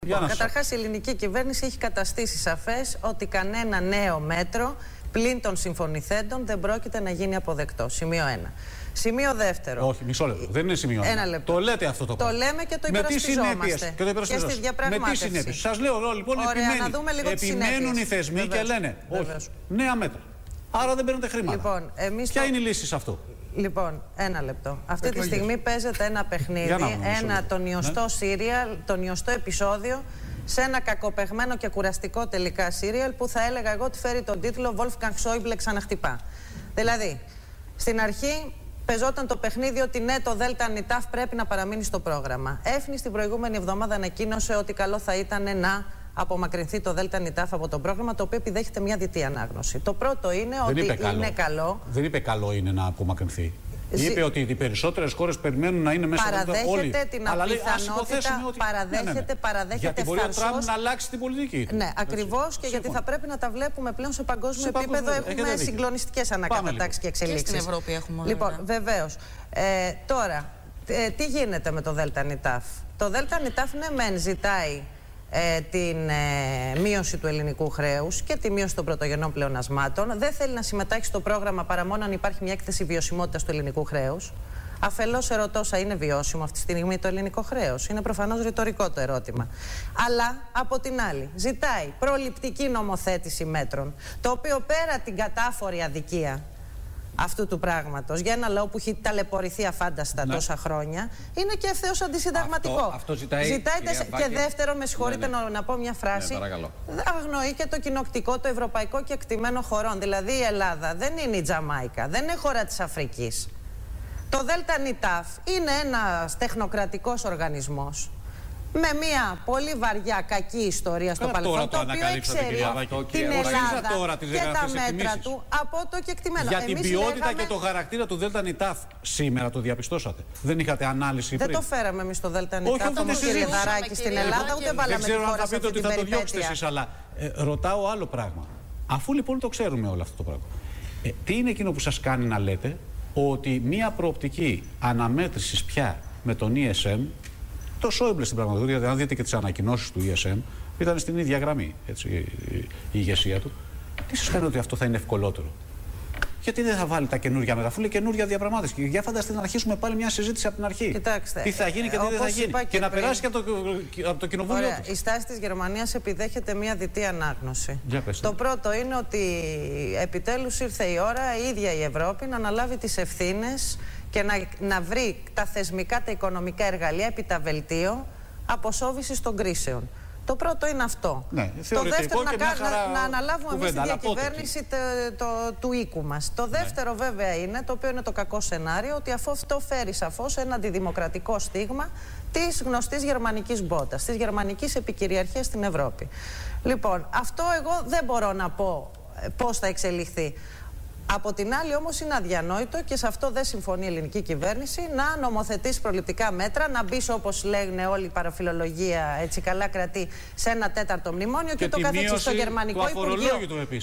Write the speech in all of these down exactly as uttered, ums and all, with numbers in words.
Καταρχάς, η ελληνική κυβέρνηση έχει καταστήσει σαφές ότι κανένα νέο μέτρο πλην των συμφωνηθέντων δεν πρόκειται να γίνει αποδεκτό. Σημείο ένα. Σημείο δεύτερο. Όχι, μισό λεπτό. Δεν είναι σημείο ένα. Λεπτό. Το λέτε αυτό το πράγμα. Το λέμε και το υπερασπιζόμαστε. Και, το και στη διαπραγμάτευση. Με τι συνέπειες. Σας λέω λοιπόν, Ωραία, επιμένει, να δούμε λίγο επιμένουν οι θεσμοί. Βεβαίως. Και λένε Βεβαίως. όχι, νέα μέτρα. Άρα δεν παίρνετε χρήματα. Λοιπόν, εμείς Ποια το... είναι η λύση σε αυτό? Λοιπόν, ένα λεπτό. Αυτή Εκλογές. Τη στιγμή παίζεται ένα παιχνίδι, ένα τον ιωστό ναι. σύριαλ, τον ιωστό επεισόδιο, σε ένα κακοπεγμένο και κουραστικό τελικά σύριαλ που θα έλεγα εγώ ότι φέρει τον τίτλο Wolfgang Schäuble ξαναχτυπά. Δηλαδή, στην αρχή παίζονταν το παιχνίδι ότι ναι, το Δέλτα Νιτάφ πρέπει να παραμείνει στο πρόγραμμα. Έφνη την προηγούμενη εβδομάδα ανακοίνωσε ότι καλό θα ήταν να απομακρυνθεί το Δέλτα Νιτάφ από το πρόγραμμα, το οποίο επιδέχεται μια διτή ανάγνωση. Το πρώτο είναι δεν ότι καλό. είναι καλό. Δεν είπε καλό είναι να απομακρυνθεί. Ζη... Είπε ότι οι περισσότερες χώρες περιμένουν να είναι μέσα παραδέχεται όλοι. την απιθανότητα, ότι... παραδέχεται, ναι, ναι, ναι. παραδέχεται γιατί μπορεί ο Τραμπ φαρσός... να αλλάξει την πολιτική του. Ναι, ακριβώς, και γιατί θα πρέπει να τα βλέπουμε πλέον σε παγκόσμιο σε επίπεδο. Παγκόσμιο. Έχουμε συγκλονιστικές ανακατατάξεις και εξελίξεις. Και στην Ευρώπη έχουμε όλα. Λοιπόν, βεβαίως. Ε, τώρα, ε, τι γίνεται με το Δέλτα Νιτάφ? Το Δέλτα Νιτάφ ναι μεν ζητάει Ε, την ε, μείωση του ελληνικού χρέους και τη μείωση των πρωτογενών πλεονασμάτων. Δεν θέλει να συμμετάχει στο πρόγραμμα παρά μόνο αν υπάρχει μια έκθεση βιωσιμότητας του ελληνικού χρέους. Αφελώς ερωτώ, όσα είναι βιώσιμο αυτή τη στιγμή το ελληνικό χρέος? Είναι προφανώς ρητορικό το ερώτημα. Αλλά από την άλλη ζητάει προληπτική νομοθέτηση μέτρων, το οποίο πέρα την κατάφορη αδικία αυτού του πράγματος, για ένα λαό που έχει ταλαιπωρηθεί αφάνταστα ναι. τόσα χρόνια, είναι και ευθέως αντισυνταγματικό. Αυτό, αυτό ζητάει, ζητάει και Βάκη. Δεύτερο, με συγχωρείτε ναι, ναι. Να, να πω μια φράση, ναι, αγνοεί και το κοινοκτικό, το ευρωπαϊκό και εκτιμένο χωρών. Δηλαδή η Ελλάδα δεν είναι η Τζαμάικα, δεν είναι χώρα της Αφρικής. Το Δέλτα Νιτάφ είναι ένας τεχνοκρατικός οργανισμός με μια πολύ βαριά κακή ιστορία στο παρελθόν, το οποίο εξαιρεί την Ελλάδα και τα μέτρα του από το κεκτημένο. Για την ποιότητα λέγαμε... και το χαρακτήρα του Δέλτα Νιτάφ σήμερα το διαπιστώσατε? Δεν είχατε ανάλυση πριν? Δεν το φέραμε εμείς το Δέλτα Νιτάφ, όμως κύριε Δαράκη, στην Ελλάδα, ούτε βάλαμε τη χώρα σε αυτή την περιπέτεια. Δεν ξέρω αν θα πείτε ότι θα το διώξετε εσείς, αλλά ε, ρωτάω άλλο πράγμα. Αφού λοιπόν το ξέρουμε όλο αυτό το πράγμα, ε, τι είναι εκείνο που σας κάνει να λέτε ότι μία προοπτική αναμέτρησης πια με τον ι ες εμ, το Schäuble στην πραγματικότητα, αν δείτε και τις ανακοινώσεις του ι ες εμ, ήταν στην ίδια γραμμή έτσι, η, η, η ηγεσία του. Τι σας κάνει ότι αυτό θα είναι ευκολότερο? Γιατί δεν θα βάλει τα καινούργια μετά, αφού λέει καινούργια διαπραγμάτευση? Για φανταστείτε να αρχίσουμε πάλι μια συζήτηση από την αρχή. Κοιτάξτε, τι θα γίνει και τι δεν θα γίνει. Και, και να πριν... περάσει και από το, από το κοινοβούλιο. Ωραία. Η στάση της Γερμανίας επιδέχεται μια διτή ανάγνωση. Το πρώτο είναι ότι επιτέλους ήρθε η ώρα η ίδια η Ευρώπη να αναλάβει τις ευθύνες και να, να βρει τα θεσμικά, τα οικονομικά εργαλεία επί τα βελτίω αποσόβησης των κρίσεων. Το πρώτο είναι αυτό. Ναι, το δεύτερο, να, να, να αναλάβουμε εμείς τη διακυβέρνηση το, το, του οίκου μας. Το δεύτερο ναι. βέβαια είναι, το οποίο είναι το κακό σενάριο, ότι αφού αυτό φέρει σαφώς ένα αντιδημοκρατικό στίγμα της γνωστής γερμανικής μπότας, της γερμανικής επικυριαρχίας στην Ευρώπη. Λοιπόν, αυτό εγώ δεν μπορώ να πω πώς θα εξελιχθεί. Από την άλλη όμως είναι αδιανόητο, και σε αυτό δεν συμφωνεί η ελληνική κυβέρνηση, να νομοθετήσει προληπτικά μέτρα, να μπει, όπως λένε όλη η παραφιλολογία, έτσι καλά κρατεί, σε ένα τέταρτο μνημόνιο και, και το καθεξής στο γερμανικό Υπουργείο.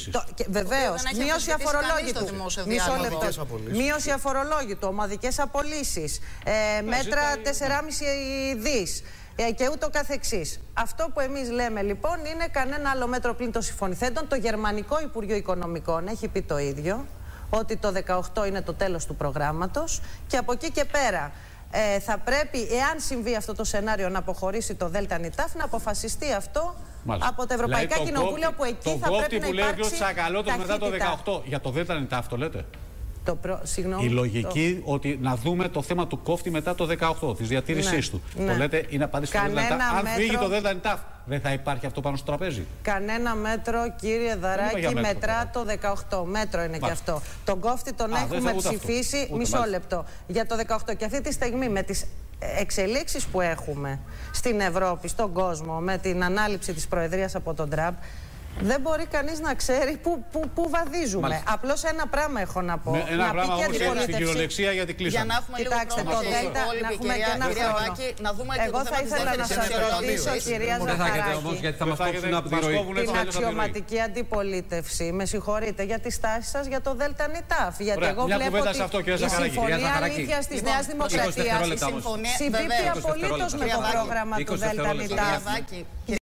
Βεβαίως, μείωση αφορολόγητου. Μισό λεπτό. Μείωση αφορολόγητου, ομαδικές απολύσεις, ε, μέτρα τέσσερα κόμμα πέντε δις. Και ούτω καθεξής. Αυτό που εμείς λέμε λοιπόν είναι κανένα άλλο μέτρο πλην των συμφωνηθέντων. Το Γερμανικό Υπουργείο Οικονομικών έχει πει το ίδιο, ότι το δεκαοκτώ είναι το τέλος του προγράμματος, και από εκεί και πέρα ε, θα πρέπει, εάν συμβεί αυτό το σενάριο, να αποχωρήσει το Δέλτα Νιτάφ, να αποφασιστεί αυτό Μάλιστα. από τα Ευρωπαϊκά δηλαδή, Κοινοβούλια, που εκεί θα πρέπει να υπάρξει ταχύτητα. Μετά το δεκαοκτώ, για το Δέλτα Νιτάφ το λέτε? Το προ... Συγγνώμη, η λογική το... ότι να δούμε το θέμα του κόφτη μετά το δεκαοκτώ, της διατήρησής ναι, του. Ναι. Το λέτε, είναι απάντηση στο Δέλτα Νιτάφ. Αν μέτρο... φύγει το Δέλτα Νιτάφ, δεν θα υπάρχει αυτό πάνω στο τραπέζι? Κανένα μέτρο, κύριε Δαράκη, μετρά μέτρο, το δεκαοκτώ. Μέτρο είναι και αυτό. Τον κόφτη τον Α, έχουμε ψηφίσει. Ούτε μισό μάλιστα. λεπτό. Για το δεκαοκτώ. Και αυτή τη στιγμή με τις εξελίξεις που έχουμε στην Ευρώπη, στον κόσμο, με την ανάληψη της Προεδρίας από τον Τραμπ, Δεν μπορεί κανείς να ξέρει πού, πού, πού βαδίζουμε. Απλώς ένα πράγμα έχω να πω. Με, ένα να πράγμα όμως για την κυριολεξία γιατί κλείσαμε. Για να έχουμε Κοιτάξτε, λίγο χρόνο. Κοιτάξτε, το ΔΕΛΤΑ, να έχουμε και ένα χρόνο. Να δούμε και εγώ θα ήθελα να σας ρωτήσω, κυρία Ζαχαράκη, την αξιωματική αντιπολίτευση. Με συγχωρείτε για τη στάση σας για το ΔΕΛΤΑ ΝΙΤΑΦ. Γιατί εγώ βλέπω ότι η συμφωνία αλήθειας της Νέας Δημοκρατίας συμπίπτει απολύτως με το πρόγραμμα του ΔΕΛΤΑ ΝΙΤΑΦ.